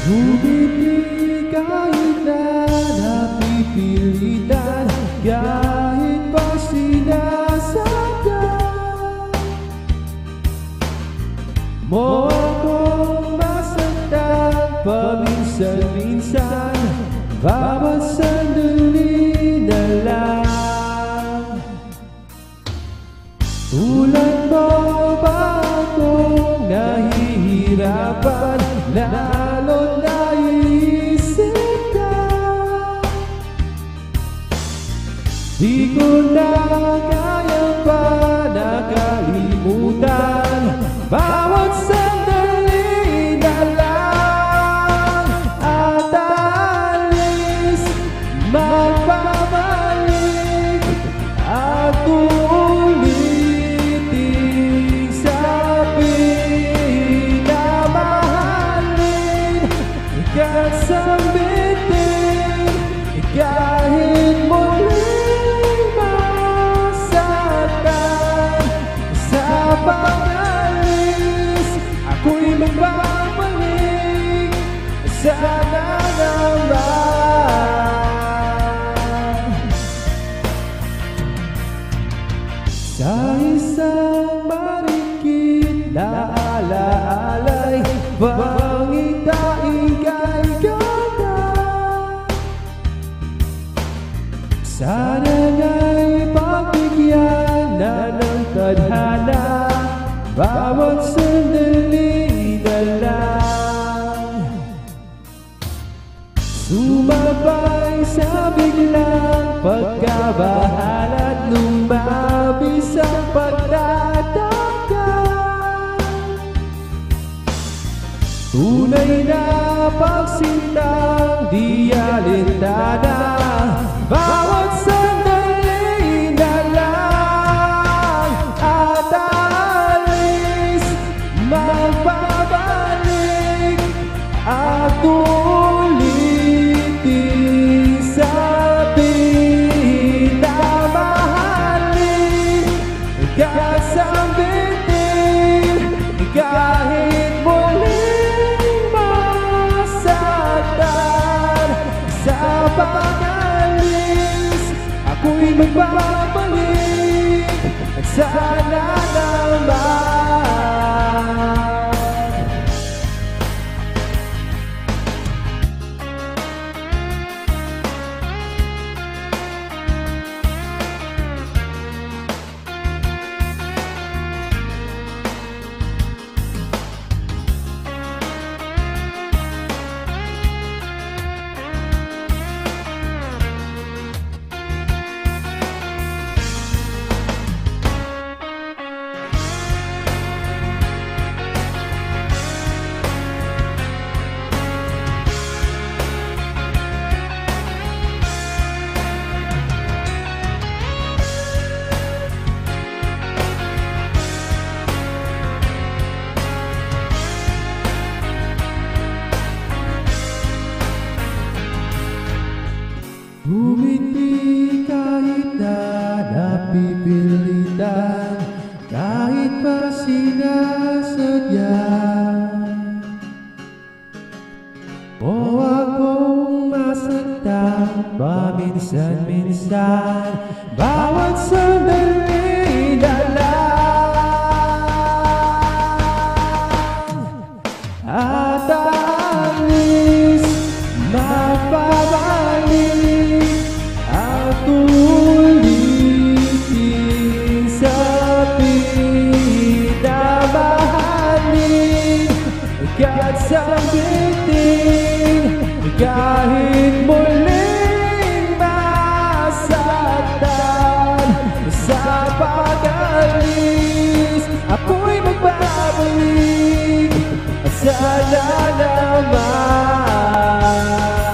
Ngumiti kahit na napipilitan, kahit pa sinasaktan mo akong masaktan paminsan-minsan, bawat sandali na lang. Tulad mo ba akong nahihirapan, lalo't naiisip ka? Di ko na kaya pa nakalimutan bawat sandali na lang. At alis, magpapalik at ulitin sabihin na mahalin kasambitin kahit muling masaktan. Sa pag-alis, ako'y magbabalik, sana naman. Sa isang marikit na alaalay, pangitain kay ganda. Sana nga'y pagbigyan na ng tadhana bawat sandali na lang. Sumabay sa biglang pagkabahalat, lumabis ang pagtataka. Tunay na pagsintang di alintana, bawat sandali na lang. At alis, magbabalik at ulitin sabihin na mahalin kasambitin kahit muling masaktan. Sa pag-alis, ako'y magbabalik, sana naman. Ngumiti kahit na napipilitan, kahit pa sinasadya mo akong masaktan paminsan-minsan, bawat sandali na lang. At alis, magbabalik at ulitin sabihin na mahalin kasambitin kahit muling masaktan. Sa pag-alis, ako'y magbabalik, sana naman.